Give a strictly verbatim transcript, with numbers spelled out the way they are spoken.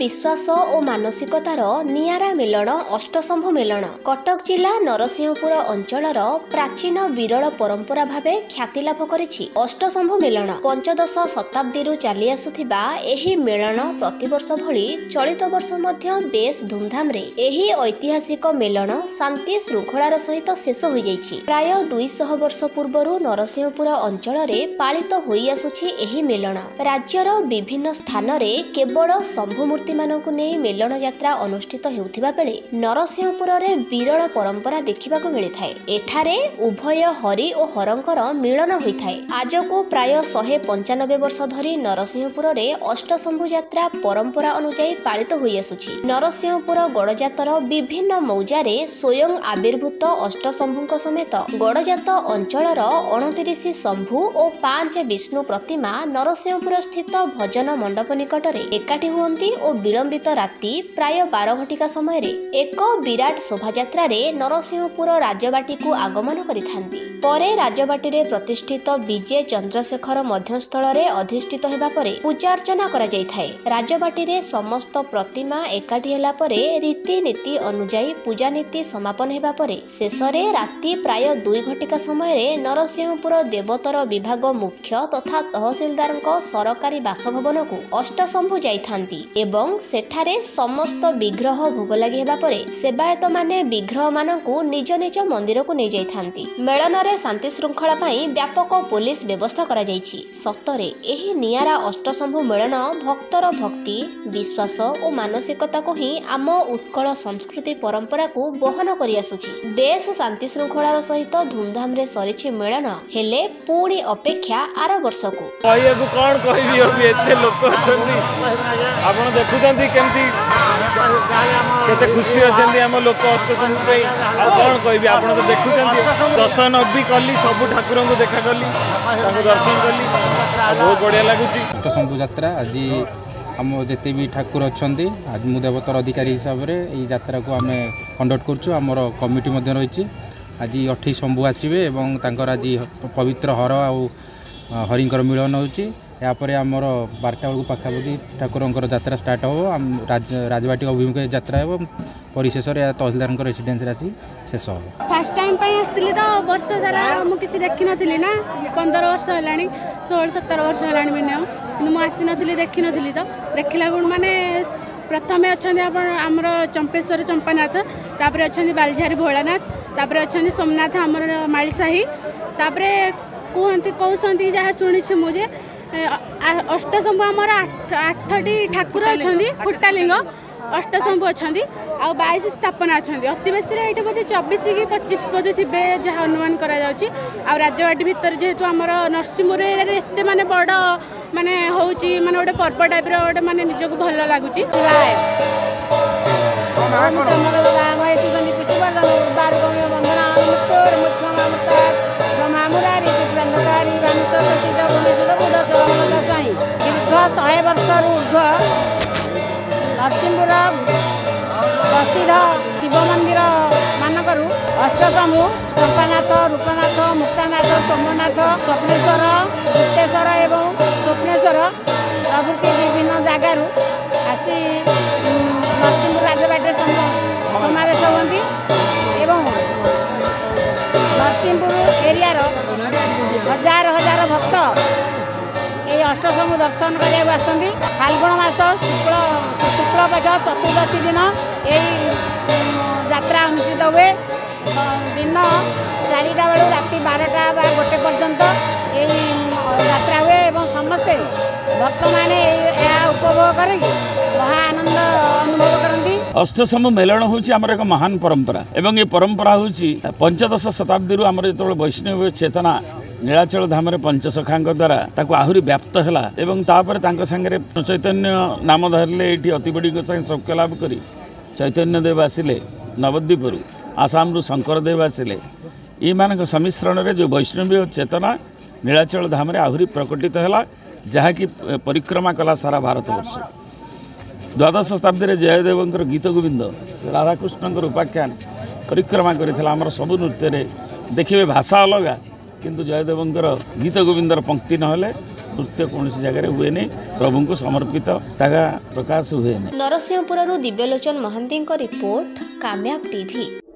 विश्वास और मानसिकतार नियारा मिलन अष्टशंभु मेलन कटक जिला नरसिंहपुर अंचलर प्राचीन विरल परंपरा भावे ख्याति लाभ करिछि। अष्टशंभु मेलन पंचदश शताब्दी चली आसुथिबा एही मेलन प्रतिवर्ष भली चलित वर्ष मध्य बेस धूमधाम रे एही ऐतिहासिक मेलन शांति श्रृंखलार सहित शेष हो जाइछि। प्राय दुईश वर्ष पूर्वरु नरसिंहपुर अंचल रे पालित होई आसुछि एही मेलन। राज्यर विभिन्न स्थान रे केवल शंभु मूर्ति मानकु नै मेलन यात्रा अनुष्ठित हेउथिबा बेले नरसिंहपुर रे विरल परंपरा देखिबाकु मिलिथाय। एठारे उभय हरि और हरंकर मिलन होइथाय। आजको प्राय शहे पंचानबे वर्ष धरी नरसिंहपुर रे अष्टशंभु यात्रा परंपरा अनुसार पालित होई आसुछि। नरसिंहपुर गड़जातर विभिन्न मौजारे स्वयं आविर्भूत अष्टशंभुଙ୍କ समेत गड़जात अंचलर उनतीस शंभु और पांच विष्णु प्रतिमा नरसिंहपुर स्थित भजन मंडप निकटरे एकाठी हुअंती और विलंबित राति प्राय बारह घटिका समय रे एक विराट शोभायात्रा रे नरसिंहपुर राजबाटी को आगमन करिथांती। परे राजबाटी रे प्रतिष्ठित विजय चंद्रशेखर मध्यस्थल रे अधिष्ठित हेबा परे पूजा अर्चना करा जायथाय। राजबाटी रे समस्त प्रतिमा एकाठी हेला परे रीति नीति अनुसार पूजा नीति समापन हेबा परे शेष रे राति प्राय दुई घटिका समय रे नरसिंहपुर देवतर विभाग मुख्य तथा तहसीलदारଙ୍କ सरकारी बासभवन को अष्टशंभु जाइथांती एवं सेठारे समस्त विग्रह भोग लागि हेबा परे सेवायत माने विग्रह मानकु निज निज मंदिर को नै जाइथांती। मेलन रे शांति श्रृंखला पई व्यापक पुलिस व्यवस्था करा जाइछि। सतरे एही नियारा अष्टशंभु मेलन भक्तर भक्ति विश्वास और मानसिकता को ही आम उत्कल संस्कृति परंपरा को बहन करि आसुछि। बेस शांति श्रृंखलार सहित धूमधाम रे सरिछि मेलन हेले पुणी अपेक्षा आर वर्ष को कहबो कोन कहबी अबे एते लोक अछंती आपण देखुचंती केमती केते खुशी अछंती हम लोक अष्टशंभु पे आ कोन कहबी आपण तो देखुचंती दर्शन अबी कली सब ठाकुर को देखा कली ताको दर्शन कली बहुत बढ़िया लागुची। अष्टशंभु यात्रा आज आम जिते भी ठाकुर अच्छा आज मु देवतर अधिकारी हिसाब से ये यात्रा को आम कंडक्ट करुँ। आमर कमिटी रही आज अठाईस शंभु आसवे और आज पवित्र हर आ हरिंकर मिलन होपर आमर बारटा बेलू पाखापाखि ठाकुर यात्रा स्टार्ट हम राज राजबाटी अभिमुखे यात्रा हो परिशेष तहसीलदार रेसिडेन्स आसी शेष हो। फास्ट टाइम आसती तो वर्ष सारा मुझे देखी नी ना पंदर वर्ष है षोल सतर वर्ष है मिनिमम कि मुझे आसी देखी नी तो देखला गुण माने प्रथम अच्छा आमर चंपेश्वर चंपानाथ तापर अच्छा बालझारी भोलानाथ तापर अच्छा सोमनाथ आमर मालीसाही तापर कहते कहते जहाँ शुणी मुझे अष्टशंभु आमर आठटी ठाकुर अच्छा फुटालिंग अष्टशंभु अच्छा आ बाईस स्थापना अच्छा अति बेसी ये बोधे चौबीस कि पच्चीस बोधे थे जहाँ अनुमान कराजबाटी भितर जेहेतु आमर नरसिंहपुर एत माने बड़ माने होची माने गोटे पर्व टाइप रोटे माने निजक भल लगुच। शहे वर्ष ऊर्ध्व नरसिंहपुर प्रसिद्ध शिव मंदिर मानक अष्टशंभु चंपानाथ रूपनाथ मुक्तानाथ सोमनाथ स्वप्नेश्वर गुप्तेश्वर एवं स्वप्नेश्वर प्रभृति विभिन्न जगार आसी नरसिंहपुर राजबाटी समावेश होती एवं नरसिंहपुर एरियार हजार हजार भक्त ये अष्टशंभु दर्शन करने आसती। फाल्गुन मास शुक्ल शुक्ल पक्ष चतुर्दशी दिन यही यात्रा अनुष्ठित हुए दिन चारिटा बेलू राति बारटा गोटे पर्यंत यही यात्रा हुए और समस्ते भक्त मैंने उपभोग कर महा आनंद अनुभव करती। अष्टशंभु मेलन हूँ आमर एक महान परंपरा एवं ये परंपरा हूँ पंचदश शताब्दी आमर जो वैष्णव चेतना नीलाचल धाम पंचसखा द्वारा ताको आहुरी व्याप्त है एवं तापर तांको संगे चैतन्य नाम धरले ये अतिबड़ी सौख्य लाभ कर चैतन्य देव आसिले नवद्वीपुर आसाम रु शंकर देव आसिले ये मान सम्मिश्रण में जो वैष्णव चेतना नीलाचल धाम आहुरी प्रकटित है जहाँकि परिक्रमा कला सारा भारतवर्ष। द्वादश शताब्दी जयदेव गीत गोविंद राधाकृष्ण उपाख्यान परिक्रमा कर सबू नृत्य देखिए भाषा अलग किंतु जयदेव गीत गोविंदर पंक्ति नहले ନୃତ୍ୟ କୌଣସି ଜାଗାରେ ହୁଏନି ପ୍ରଭୁଙ୍କୁ ସମର୍ପିତ ତାହା ପ୍ରକାଶ ହୁଏନି। ନରସିଂହପୁରରୁ ଦିବ୍ୟଲୋଚନ ମହାନ୍ତିଙ୍କ ରିପୋର୍ଟ କାମ୍ୟାବ ଟିଭି।